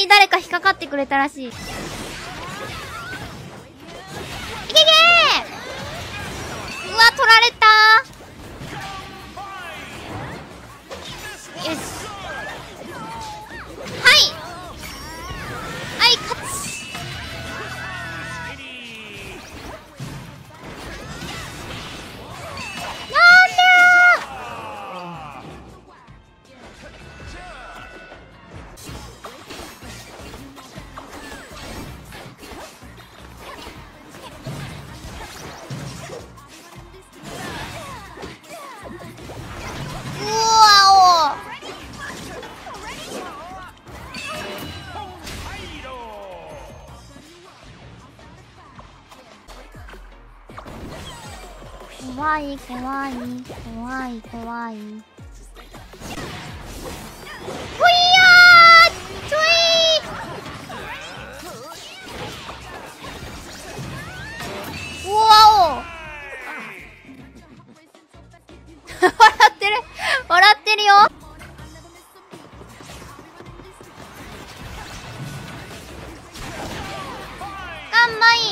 に誰か引っかかってくれたらしい。いけいけー。うわ、取られたー。よし。はい、勝ち。怖い怖い怖い怖い。ほいやーちょい。うわお笑ってる笑ってるよ。ガンマイ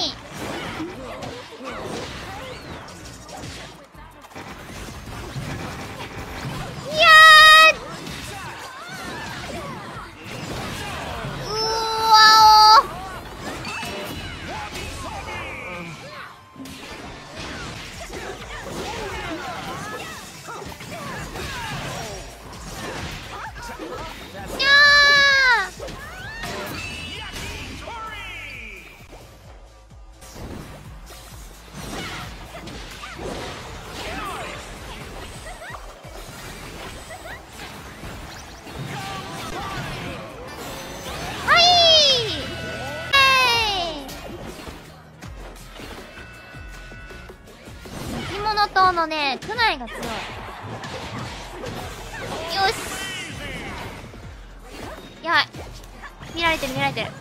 島のね、区内が強い。よし。やばい。見られてる見られてる。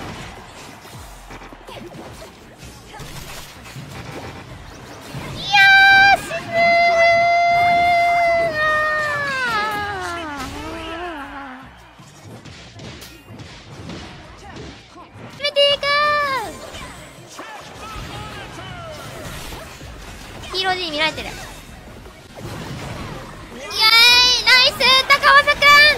いやー、死ぬー。決めていくー。ヒーロー G に見られてる。イエーイ、ナイス高政くん。